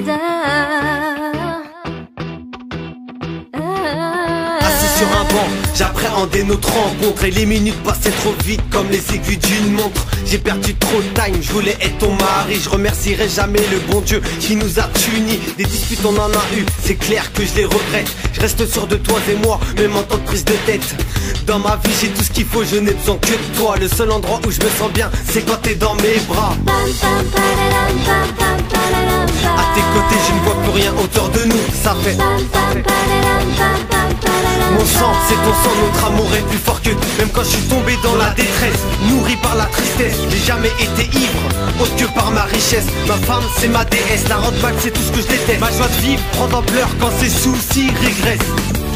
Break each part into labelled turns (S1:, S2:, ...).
S1: Assis sur un banc, j'appréhendais notre rencontre et les minutes passaient trop vite comme les aiguilles d'une montre. J'ai perdu trop de time, je voulais être ton mari. Je remercierai jamais le bon Dieu qui nous a unis. Des disputes on en a eu, c'est clair que je les regrette. Je reste sûr de toi et moi, même en temps de prise de tête. Dans ma vie j'ai tout ce qu'il faut, je n'ai besoin que de toi. Le seul endroit où je me sens bien, c'est quand t'es dans mes bras. À tes côtés je ne vois plus rien autour de nous, ça fait mon sang, c'est ton sang, notre amour est plus fort que tout. Même quand je suis tombé dans la détresse, nourri par la tristesse, j'ai jamais été ivre, autre que par ma richesse. Ma femme c'est ma déesse, la road back c'est tout ce que je déteste. Ma joie de vivre prend d'ampleur quand ses soucis régressent.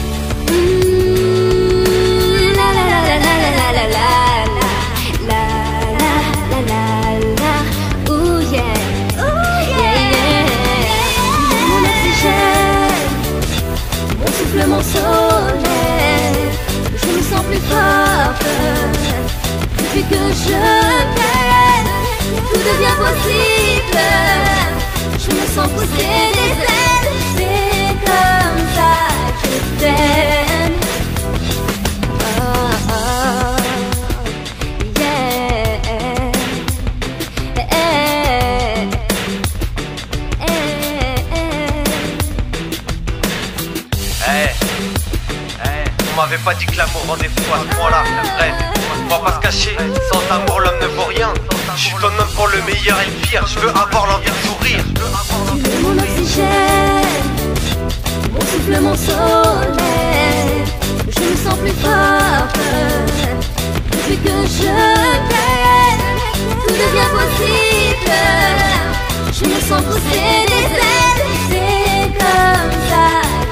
S2: Mon soleil, je me sens plus forte. Depuis que je t'aime, tout devient possible. Je me sens pousser des ailes, c'est comme ça que je t'aime. Oh, oh, yeah.
S1: On m'avait pas dit que l'amour rendait fou à ce point-là. Bref, on va pas se cacher, sans amour l'homme ne vaut rien. Je suis ton homme pour le meilleur et le pire. Je veux avoir l'envie de sourire.
S2: Tu es mon oxygène, mon souffle, mon soleil. Je me sens plus forte. Depuis que je t'aime, tout devient possible. Je me sens pousser des ailes, c'est comme ça.